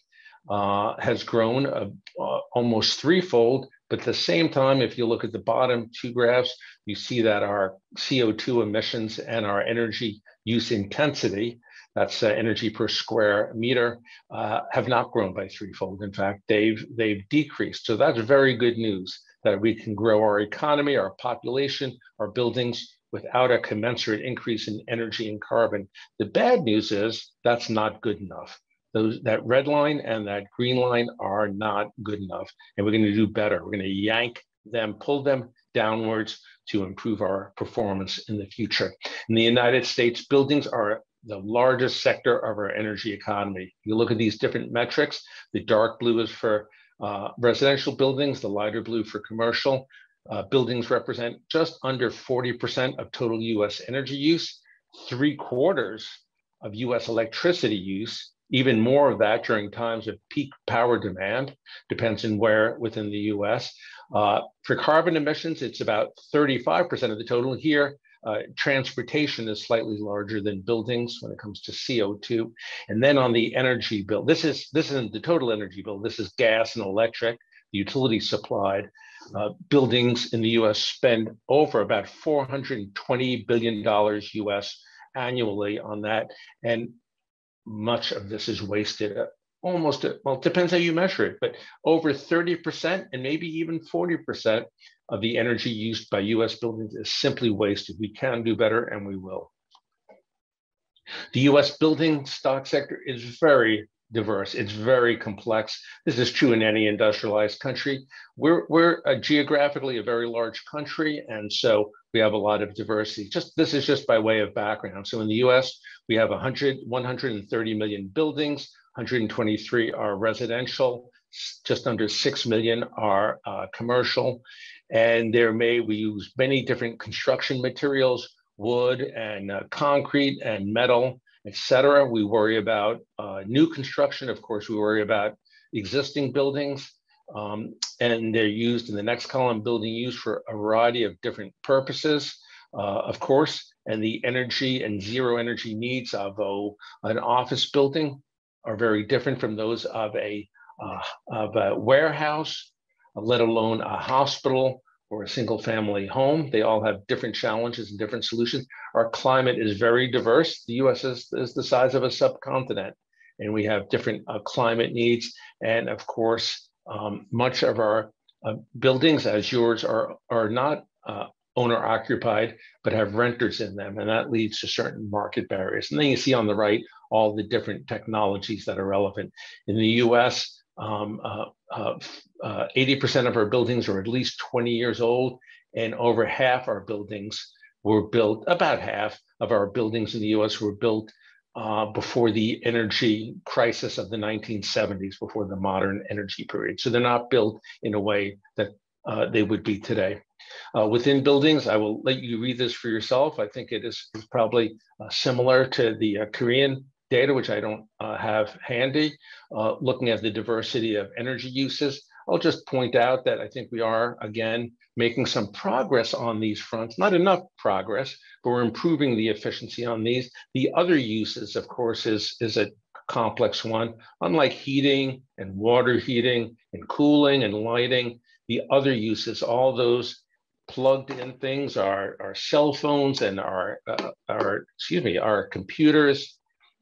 has grown almost threefold. But at the same time, if you look at the bottom two graphs, you see that our CO2 emissions and our energy use intensity, that's energy per square meter, have not grown by threefold. In fact, they've decreased. So that's very good news that we can grow our economy, our population, our buildings without a commensurate increase in energy and carbon. The bad news is that's not good enough. That red line and that green line are not good enough. And we're going to do better. We're going to yank them, pull them downwards to improve our performance in the future. In the United States, buildings are the largest sector of our energy economy. You look at these different metrics, the dark blue is for residential buildings, the lighter blue for commercial. Buildings represent just under 40% of total US energy use, 3/4 of US electricity use, even more of that during times of peak power demand, depends on where within the US. For carbon emissions, it's about 35% of the total. Here, transportation is slightly larger than buildings when it comes to CO2. And then on the energy bill, this isn't the total energy bill, this is gas and electric, the utility supplied. Buildings in the US spend over about $420 billion US annually on that. And much of this is wasted. Almost, well, it depends how you measure it, but over 30% and maybe even 40% of the energy used by US buildings is simply wasted. We can do better and we will. The US building stock sector is very diverse. It's very complex. This is true in any industrialized country. We're geographically a very large country, and so we have a lot of diversity. This is just by way of background. So in the US, we have 130 million buildings, 123 are residential, just under 6 million are commercial, And we use many different construction materials, wood and concrete and metal, etc. We worry about new construction. Of course, we worry about existing buildings. And they're used in the next column, building used for a variety of different purposes, of course, and the energy and zero energy needs of an office building are very different from those of a warehouse, let alone a hospital or a single family home. They all have different challenges and different solutions. Our climate is very diverse. The US is the size of a subcontinent, and we have different climate needs. And of course, much of our buildings, as yours, are not owner occupied, but have renters in them. And that leads to certain market barriers. And then you see on the right, all the different technologies that are relevant. In the US, 80% of our buildings are at least 20 years old, and over half our buildings were built, about half of our buildings in the US were built before the energy crisis of the 1970s, before the modern energy period. So they're not built in a way that they would be today. Within buildings, I will let you read this for yourself. I think it is probably similar to the Korean data, which I don't have handy, looking at the diversity of energy uses. I'll just point out that I think we are, again, making some progress on these fronts. Not enough progress, but we're improving the efficiency on these. The other uses, of course, is a complex one. Unlike heating and water heating and cooling and lighting, the other uses, all those plugged in things, our cell phones and our computers,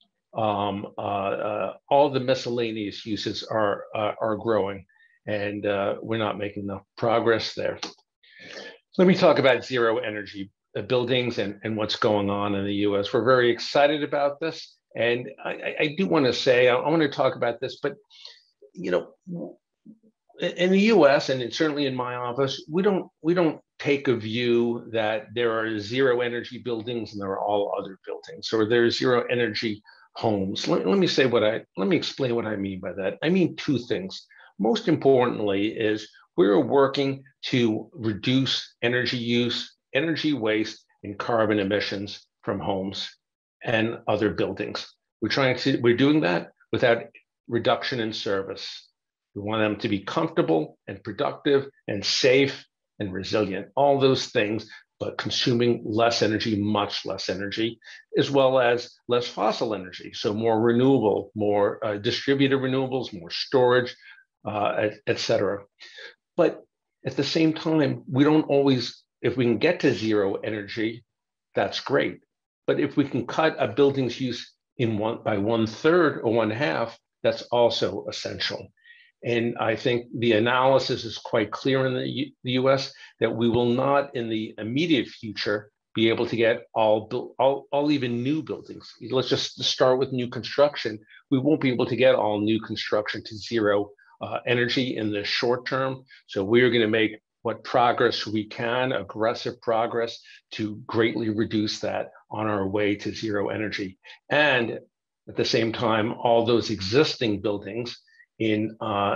all the miscellaneous uses are growing, and we're not making enough progress there. Let me talk about zero energy buildings and what's going on in the US. We're very excited about this, and I do want to say, I want to talk about this, but you know, in the US, and certainly in my office, we don't take a view that there are zero energy buildings and there are all other buildings, or there's zero energy homes. Let me explain what I mean by that. I mean two things. Most importantly is we're working to reduce energy use, energy waste, and carbon emissions from homes and other buildings. We're doing that without reduction in service. We want them to be comfortable and productive and safe and resilient, all those things, but consuming less energy, much less energy, as well as less fossil energy. So more renewable, more distributed renewables, more storage, et cetera. But at the same time, we don't always, if we can get to zero energy, that's great. But if we can cut a building's use by 1/3 or 1/2, that's also essential. And I think the analysis is quite clear in the US that we will not, in the immediate future, be able to get all even new buildings. Let's just start with new construction. We won't be able to get all new construction to zero energy in the short term. So we're going to make what progress we can, aggressive progress, to greatly reduce that on our way to zero energy. And at the same time, all those existing buildings in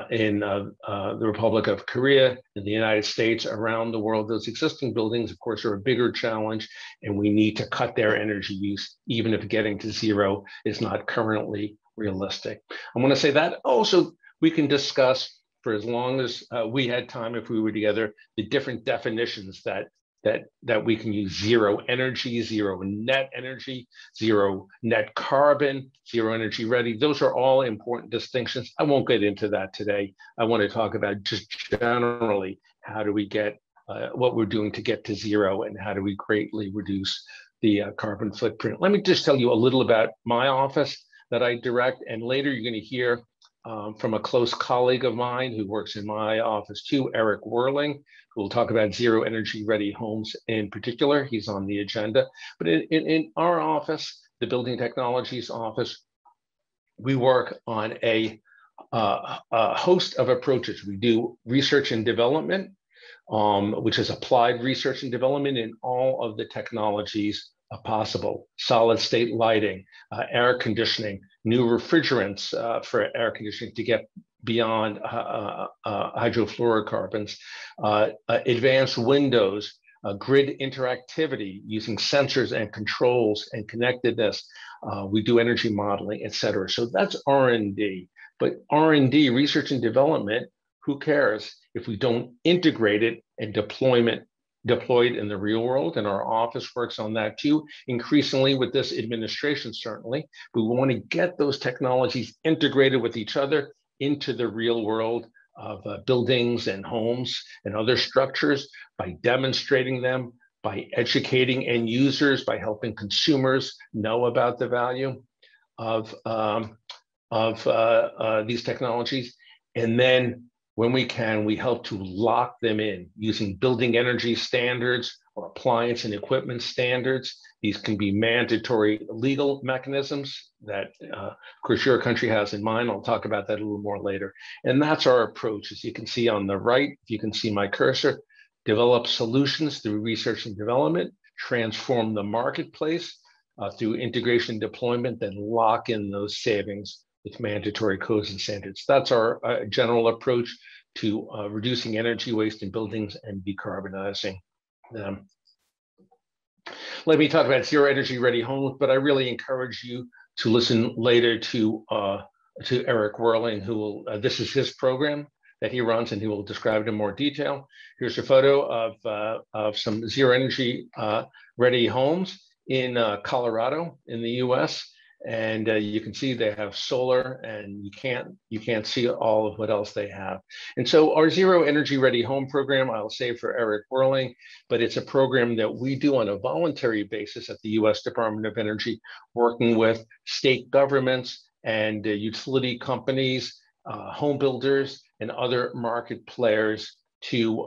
the Republic of Korea, in the United States, around the world, those existing buildings, of course, are a bigger challenge, and we need to cut their energy use, even if getting to zero is not currently realistic. I want to say that also we can discuss, for as long as we had time, if we were together, the different definitions that we can use: zero energy, zero net energy, zero net carbon, zero energy ready. Those are all important distinctions. I won't get into that today. I want to talk about just generally, how do we get what we're doing to get to zero, and how do we greatly reduce the carbon footprint. Let me just tell you a little about my office that I direct, and later you're going to hear from a close colleague of mine who works in my office too, Eric Whirling, who will talk about zero energy ready homes in particular. He's on the agenda. But in our office, the Building Technologies office, we work on a host of approaches. We do research and development, which is applied research and development in all of the technologies possible: solid state lighting, air conditioning, new refrigerants for air conditioning to get beyond hydrofluorocarbons, advanced windows, grid interactivity using sensors and controls and connectedness. We do energy modeling, et cetera. So that's R&D. But R&D, research and development, who cares if we don't integrate it and deployed in the real world? And our office works on that too, increasingly with this administration, certainly. But we want to get those technologies integrated with each other into the real world of buildings and homes and other structures by demonstrating them, by educating end users, by helping consumers know about the value of these technologies. And then when we can, we help to lock them in using building energy standards or appliance and equipment standards. These can be mandatory legal mechanisms that, of course, your country has in mind. I'll talk about that a little more later. And that's our approach. As you can see on the right, if you can see my cursor, develop solutions through research and development, transform the marketplace through integration and deployment, then lock in those savings with mandatory codes and standards. That's our general approach to reducing energy waste in buildings and decarbonizing them. Let me talk about zero energy ready homes, but I really encourage you to listen later to Eric Whirling, who will, this is his program that he runs, and he will describe it in more detail. Here's a photo of some zero energy ready homes in Colorado in the US. And you can see they have solar, and you can't see all of what else they have. And so our Zero Energy Ready Home program, I'll say for Eric Whirling, but it's a program that we do on a voluntary basis at the US Department of Energy, working with state governments and utility companies, home builders, and other market players to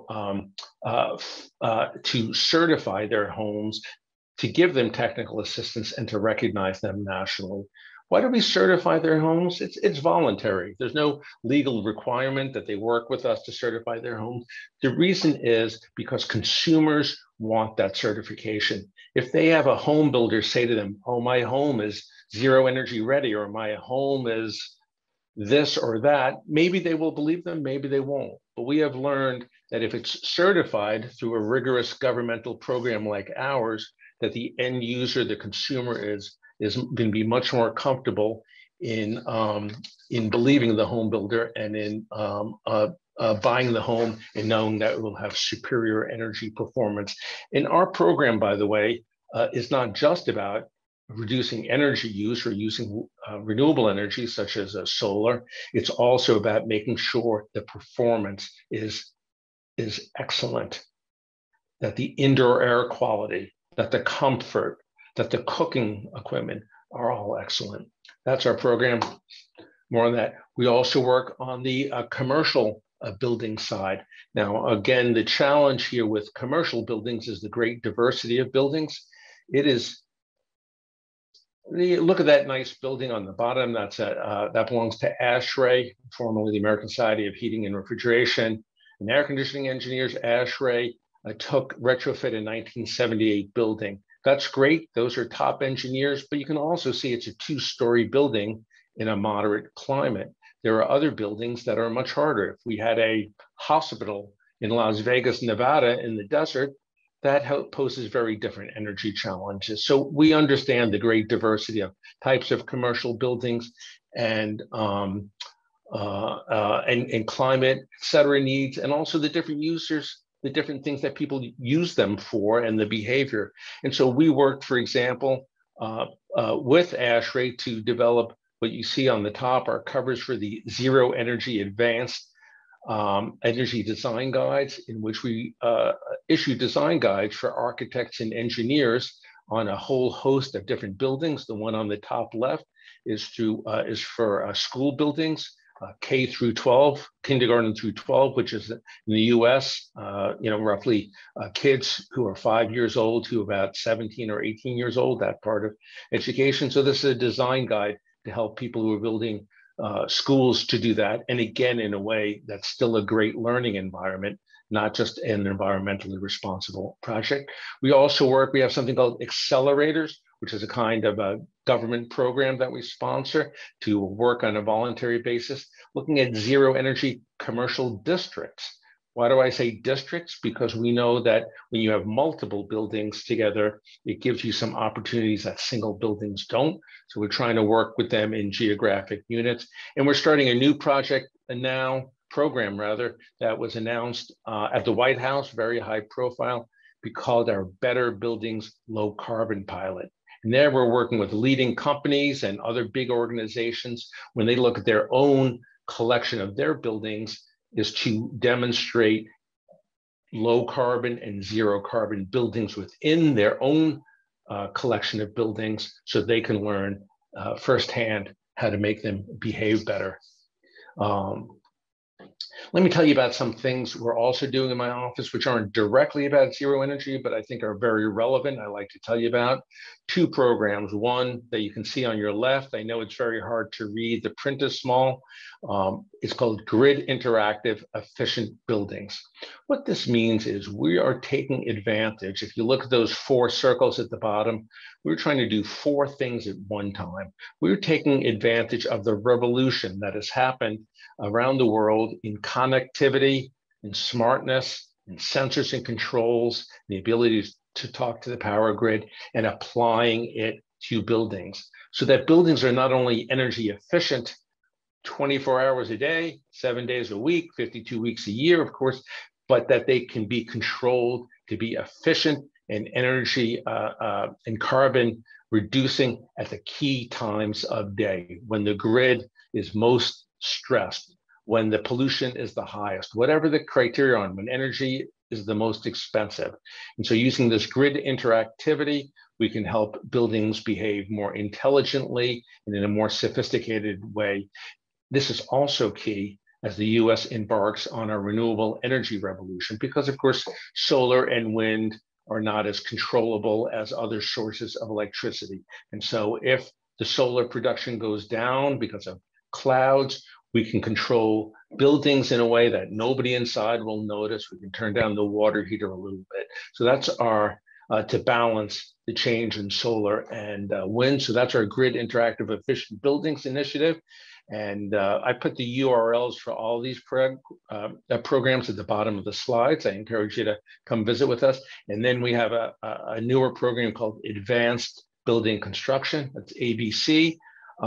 certify their homes, to give them technical assistance, and to recognize them nationally. Why do we certify their homes? It's voluntary. There's no legal requirement that they work with us to certify their homes. The reason is because consumers want that certification. If they have a home builder say to them, oh, my home is zero energy ready, or my home is this or that, maybe they will believe them, maybe they won't. But we have learned that if it's certified through a rigorous governmental program like ours, that the end user, the consumer, is going to be much more comfortable in believing the home builder and in buying the home and knowing that it will have superior energy performance. And our program, by the way, is not just about reducing energy use or using renewable energy such as solar. It's also about making sure the performance is excellent, that the indoor air quality, that the comfort, that the cooking equipment are all excellent. That's our program. More on that. We also work on the commercial building side. Now, again, the challenge here with commercial buildings is the great diversity of buildings. It is, look at that nice building on the bottom. That belongs to ASHRAE, formerly the American Society of Heating and Refrigeration and Air Conditioning Engineers. ASHRAE took retrofit in 1978 building. That's great. Those are top engineers, but you can also see it's a 2-story building in a moderate climate. There are other buildings that are much harder. If we had a hospital in Las Vegas, Nevada, in the desert, that poses very different energy challenges. So we understand the great diversity of types of commercial buildings and climate, et cetera, needs, and also the different users, the different things that people use them for, and the behavior. And so we worked, for example, with ASHRAE to develop what you see on the top are covers for the Zero Energy Advanced Energy Design Guides, in which we issue design guides for architects and engineers on a whole host of different buildings. The one on the top left is for school buildings, K through 12, kindergarten through 12, which is in the US, roughly kids who are 5 years old to about 17 or 18 years old, that part of education. So this is a design guide to help people who are building schools to do that. And again, in a way that's still a great learning environment, not just an environmentally responsible project. We also we have something called accelerators, which is a kind of a government program that we sponsor to work on a voluntary basis, looking at zero energy commercial districts. Why do I say districts? Because we know that when you have multiple buildings together, it gives you some opportunities that single buildings don't. So we're trying to work with them in geographic units. And we're starting a new project program that was announced at the White House, very high profile, called our Better Buildings Low Carbon Pilot. And there we're working with leading companies and other big organizations when they look at their own collection of their buildings, is to demonstrate low carbon and zero carbon buildings within their own collection of buildings so they can learn firsthand how to make them behave better. Let me tell you about some things we're also doing in my office, which aren't directly about zero energy, but I think are very relevant. I like to tell you about two programs. One that you can see on your left. I know it's very hard to read. The print is small. It's called Grid Interactive Efficient Buildings. What this means is we are taking advantage. If you look at those four circles at the bottom, we're trying to do four things at one time. We're taking advantage of the revolution that has happened around the world in connectivity, in smartness, in sensors and controls, the ability to talk to the power grid and applying it to buildings so that buildings are not only energy efficient 24 hours a day, 7 days a week, 52 weeks a year, of course, but that they can be controlled to be efficient and energy and carbon reducing at the key times of day when the grid is most stressed, when the pollution is the highest, whatever the criterion, when energy is the most expensive. And so using this grid interactivity, we can help buildings behave more intelligently and in a more sophisticated way. This is also key as the US embarks on a renewable energy revolution, because of course, solar and wind are not as controllable as other sources of electricity. And so if the solar production goes down because of clouds, we can control buildings in a way that nobody inside will notice. We can turn down the water heater a little bit. So that's our, to balance the change in solar and wind. So that's our Grid Interactive Efficient Buildings initiative. And I put the URLs for all these programs at the bottom of the slides. I encourage you to come visit with us. And then we have a newer program called Advanced Building Construction. That's ABC.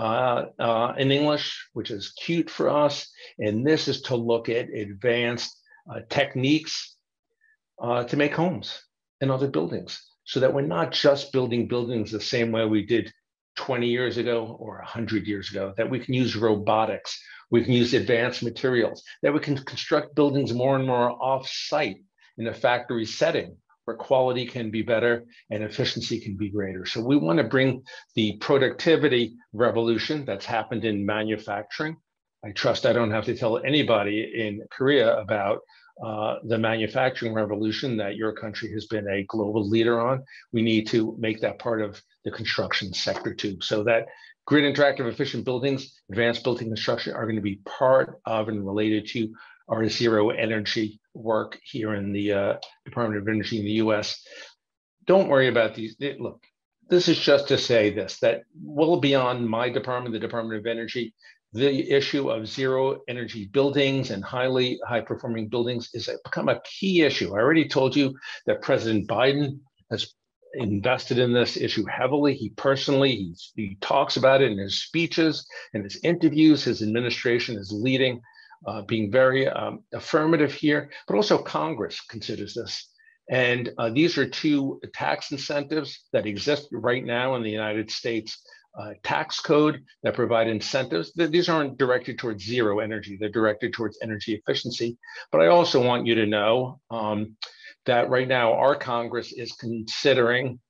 In English, which is cute for us. And this is to look at advanced techniques to make homes and other buildings so that we're not just building buildings the same way we did 20 years ago or 100 years ago, that we can use robotics, we can use advanced materials, that we can construct buildings more and more off-site in a factory setting where quality can be better and efficiency can be greater. So we want to bring the productivity revolution that's happened in manufacturing. I trust I don't have to tell anybody in Korea about the manufacturing revolution that your country has been a global leader on. We need to make that part of the construction sector too. So that grid interactive efficient buildings, advanced building construction are going to be part of and related to our zero energy work here in the Department of Energy in the US. Don't worry about these. Look, this is just to say this, that well beyond my department, the Department of Energy, the issue of zero energy buildings and high performing buildings is become a key issue. I already told you that President Biden has invested in this issue heavily. He personally, he talks about it in his speeches and his interviews. His administration is leading, being very affirmative here, but also Congress considers this. And these are two tax incentives that exist right now in the United States tax code that provide incentives. These aren't directed towards zero energy, they're directed towards energy efficiency. But I also want you to know that right now our Congress is considering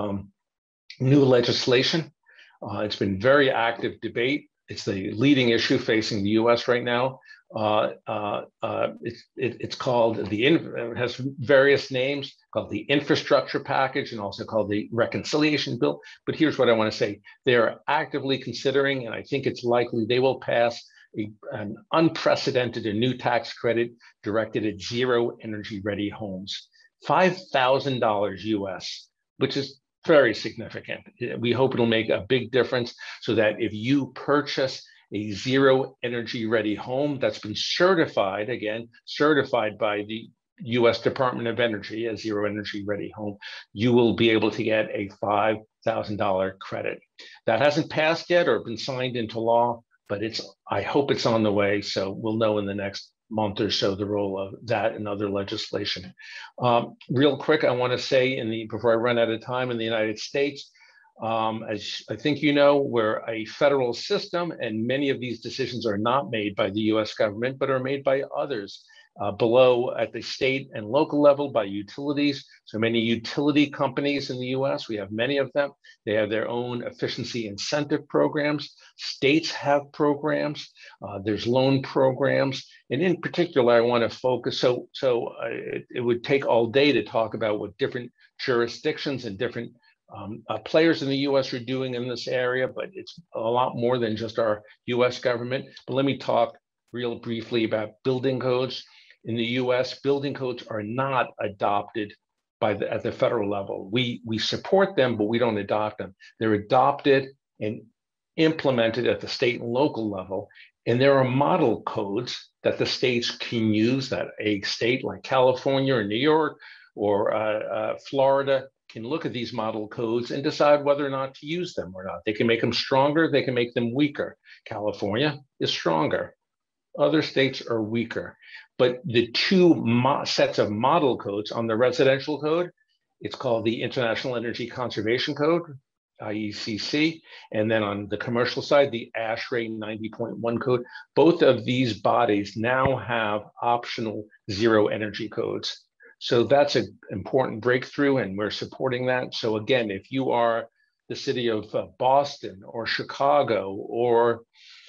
new legislation. It's been very active debate. It's the leading issue facing the US right now. It's called it has various names, called the infrastructure package and also called the reconciliation bill. But here's what I want to say. They're actively considering, and I think it's likely they will pass an unprecedented new tax credit directed at zero energy ready homes, $5,000 US, which is very significant. We hope it'll make a big difference so that if you purchase a zero energy ready home that's been certified, again, certified by the US Department of Energy as zero energy ready home, you will be able to get a $5,000 credit. That hasn't passed yet or been signed into law, but I hope it's on the way. So we'll know in the next month or so the role of that and other legislation. Real quick, I want to say before I run out of time, in the United States, as I think you know, we're a federal system, and many of these decisions are not made by the US government, but are made by others below at the state and local level by utilities. So many utility companies in the US, we have many of them. They have their own efficiency incentive programs. States have programs. There's loan programs. And in particular, I want to focus, it would take all day to talk about what different jurisdictions and different players in the US are doing in this area, but it's a lot more than just our US government. But let me talk real briefly about building codes. In the US, building codes are not adopted at the federal level. We support them, but we don't adopt them. They're adopted and implemented at the state and local level. And there are model codes that the states can use, that a state like California or New York or Florida can look at these model codes and decide whether or not to use them or not. They can make them stronger, they can make them weaker. California is stronger. Other states are weaker. But the two sets of model codes on the residential code, it's called the International Energy Conservation Code, IECC, and then on the commercial side, the ASHRAE 90.1 code. Both of these bodies now have optional zero energy codes. So that's an important breakthrough, and we're supporting that. So again, if you are the city of Boston or Chicago or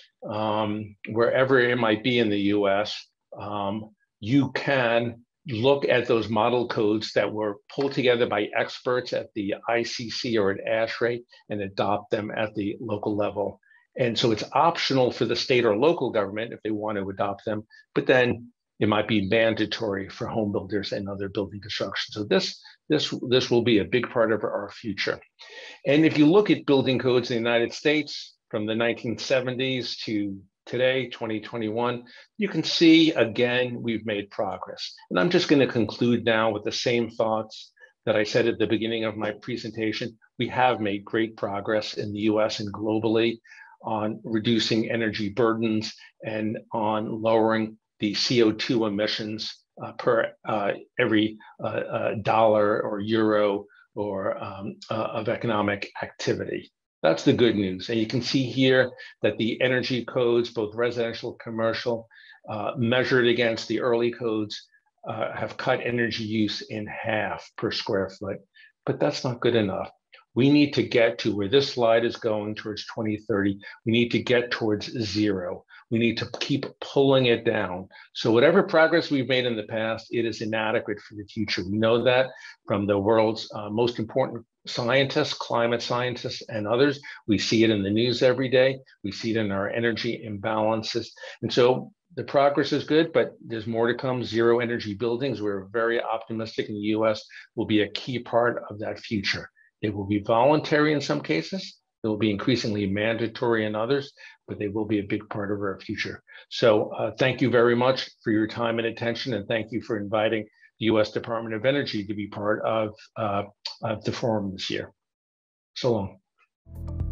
wherever it might be in the US, you can look at those model codes that were pulled together by experts at the ICC or at ASHRAE and adopt them at the local level. And so it's optional for the state or local government if they want to adopt them, but then it might be mandatory for home builders and other building construction. So this will be a big part of our future. And if you look at building codes in the United States from the 1970s to today, 2021, you can see, again, we've made progress. And I'm just going to conclude now with the same thoughts that I said at the beginning of my presentation. We have made great progress in the US and globally on reducing energy burdens and on lowering the CO2 emissions per every dollar or euro or of economic activity. That's the good news. And you can see here that the energy codes, both residential, commercial, measured against the early codes, have cut energy use in half per square foot. But that's not good enough. We need to get to where this slide is going towards 2030. We need to get towards zero. We need to keep pulling it down. So whatever progress we've made in the past, it is inadequate for the future. We know that from the world's most important scientists, climate scientists, and others. We see it in the news every day. We see it in our energy imbalances. And so the progress is good, but there's more to come. Zero energy buildings, we're very optimistic in the US, will be a key part of that future. It will be voluntary in some cases. It will be increasingly mandatory in others, but they will be a big part of our future. So thank you very much for your time and attention, and thank you for inviting the US Department of Energy to be part of the forum this year. So long.